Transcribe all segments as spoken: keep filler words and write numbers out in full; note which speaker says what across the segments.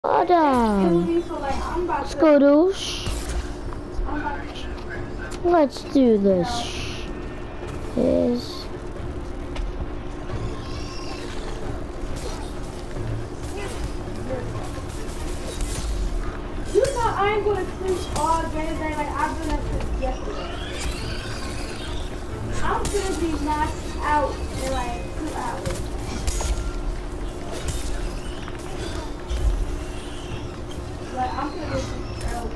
Speaker 1: Hold on. Scoodles. Let's do this. Is
Speaker 2: you know I ain't gonna sleep all day, day like I've been up since yesterday. I'm gonna be knocked out in like two hours. Like I'm gonna be early.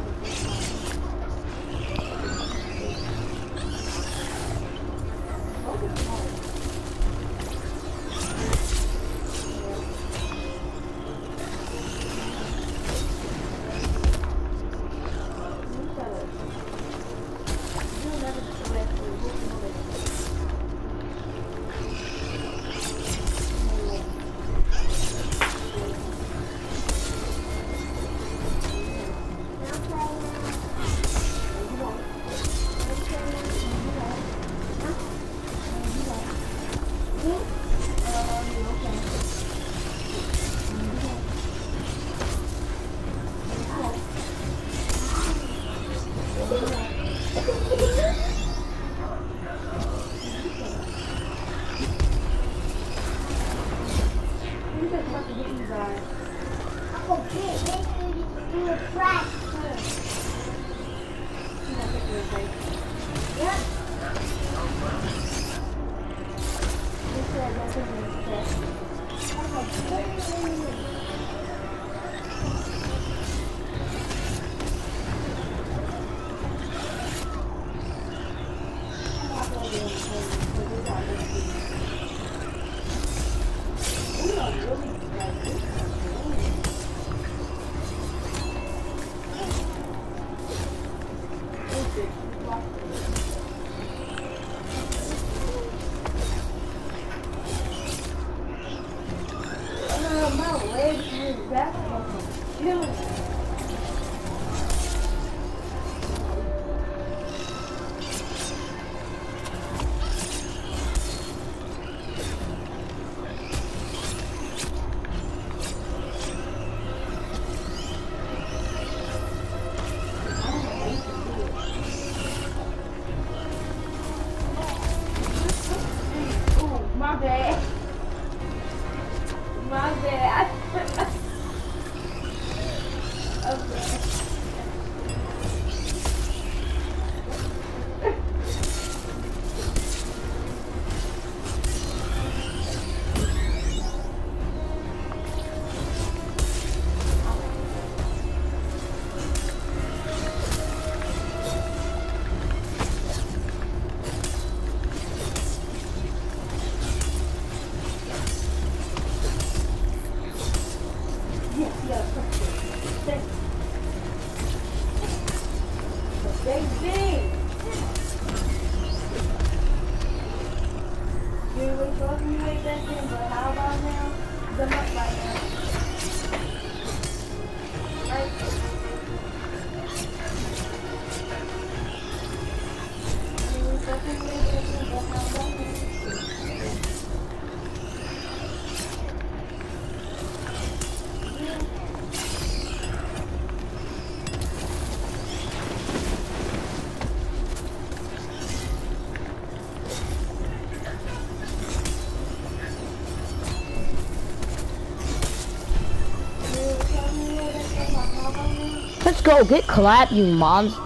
Speaker 1: Let's go get clapped, you monster.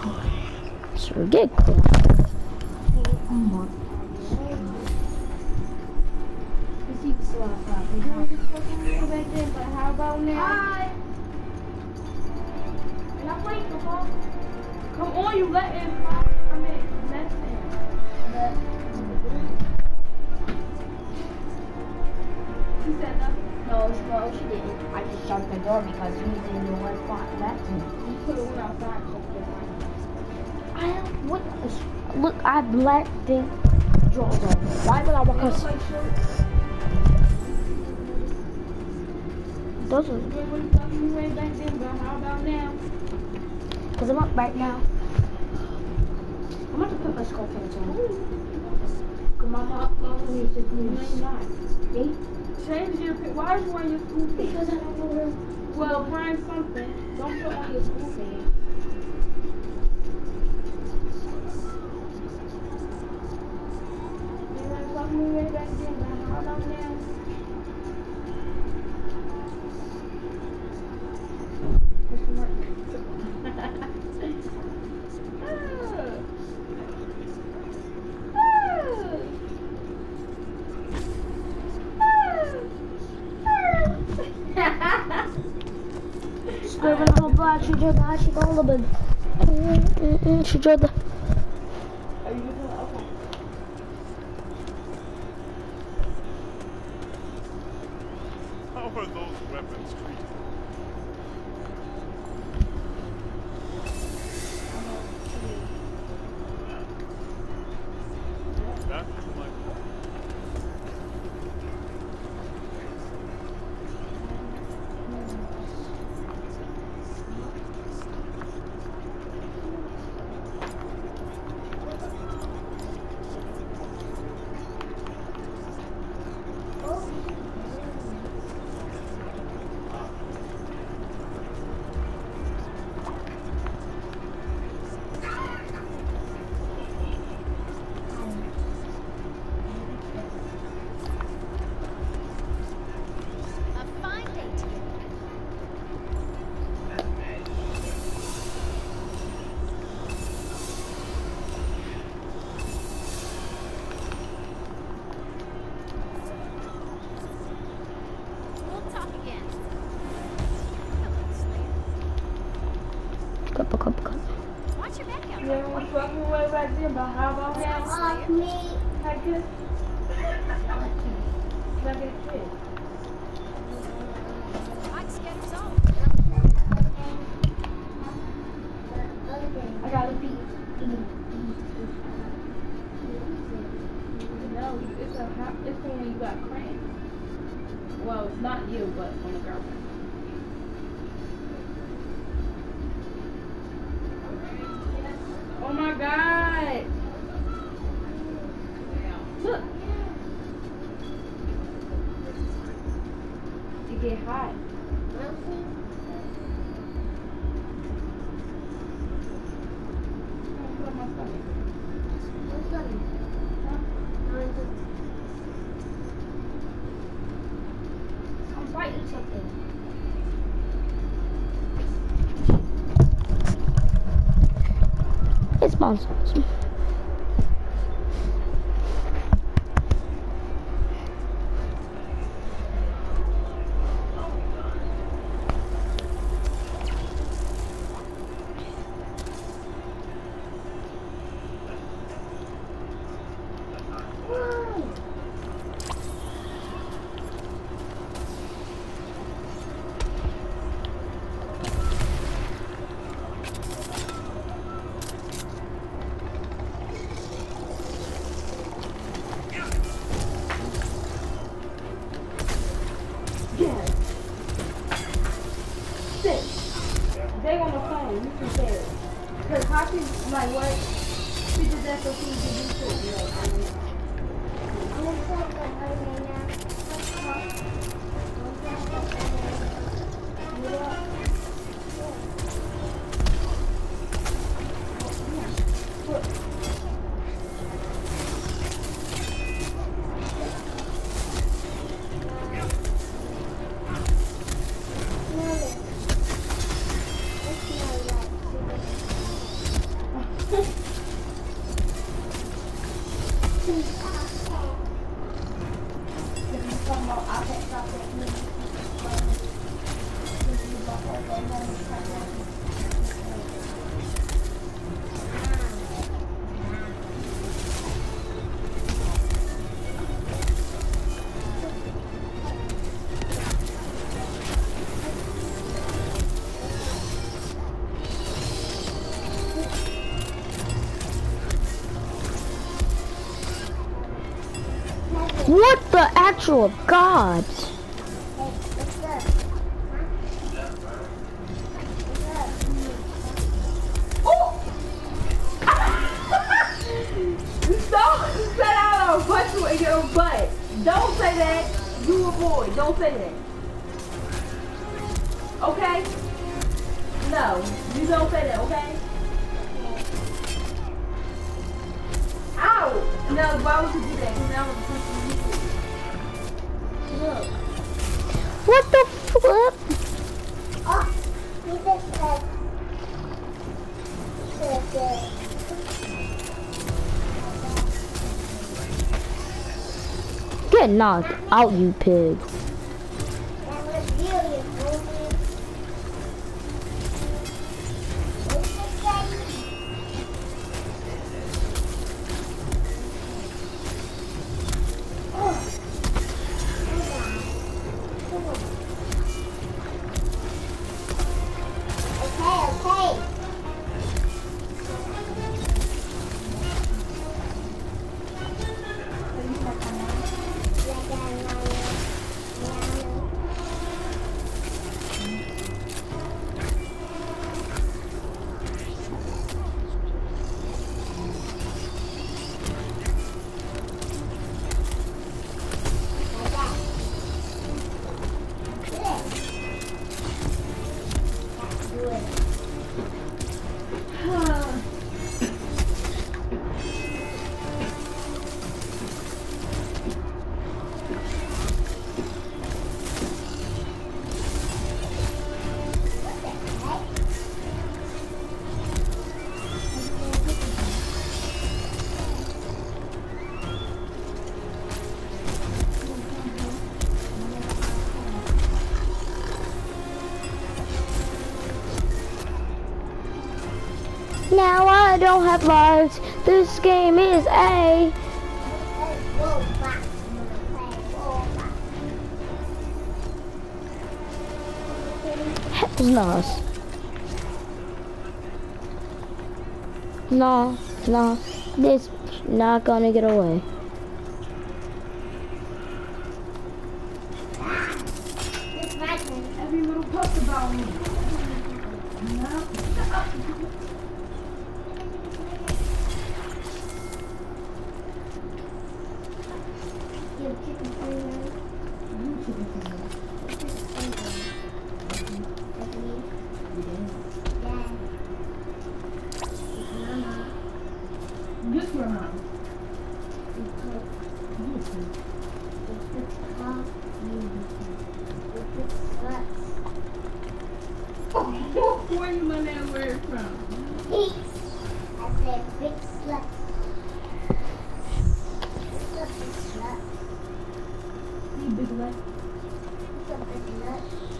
Speaker 1: So get clapped.
Speaker 2: How about now? Hi. Can I play football? Come on, you let him. I mean, let him. Let She said nothing.
Speaker 3: No, no, she didn't. I just shut the door because he didn't know what spot left me.
Speaker 2: You could have went outside.
Speaker 1: I have what? Look, I have black thing. Drawers on. Why would I walk outside? Those are.
Speaker 2: You way back then, but how about now?
Speaker 1: Cause I'm up right now.
Speaker 3: I'm about to put my skull pants on.
Speaker 2: Cause my mom, my mom used to do
Speaker 3: No, you're not.
Speaker 2: Change your pic. Why are you wearing your school pants?
Speaker 3: Because I don't know where.
Speaker 2: Well, find something. Don't put on your school thing. You want to talk to me way back then? But how long now? Question mark.
Speaker 1: Scribbling on the block, she just got, she gonna live. She just.
Speaker 2: Are you doing okay?
Speaker 4: How are those weapons treated? That is my
Speaker 5: A fine day to you. We'll talk again. Hello, Slayer.
Speaker 1: Cup, cup, cup.
Speaker 5: Watch your back out.
Speaker 2: You ever want to talk to me way back then? But how about now?
Speaker 5: Slayer.
Speaker 2: Like this? Like this?
Speaker 5: Mike's getting off.
Speaker 2: I gotta pee. No, it's a hot, it's when you got cramps. Well, not you, but on the girlfriend. Oh my God! Look. It get hot. Put on my stomach. I'm fighting something.
Speaker 1: It's monsters.
Speaker 2: They on the phone, you can say it. Because how can, like, what? She did that so she can do too. Like, I mean, I'm going to talk about her right now.
Speaker 1: What the actual gods?
Speaker 2: Don't set out a punch you in your butt. Don't say that. You a boy. Don't say that. Okay? No, you don't say that, okay? Ow! No, why would you do that? Because that was something you did. Look.
Speaker 1: What the flip?
Speaker 3: Oh, he just said.
Speaker 1: Get knocked out, you pig.
Speaker 3: That was beautiful. What's the daddy? Oh. Okay, okay.
Speaker 1: Now I don't have lives. This game is A. Hell's nice. No, no, this not gonna get away.
Speaker 2: Every little puss about me. No. This one, Mom. Where you learn that word from?
Speaker 3: I said big slut. It's a big slut.
Speaker 2: You big what?
Speaker 3: It's a big slut.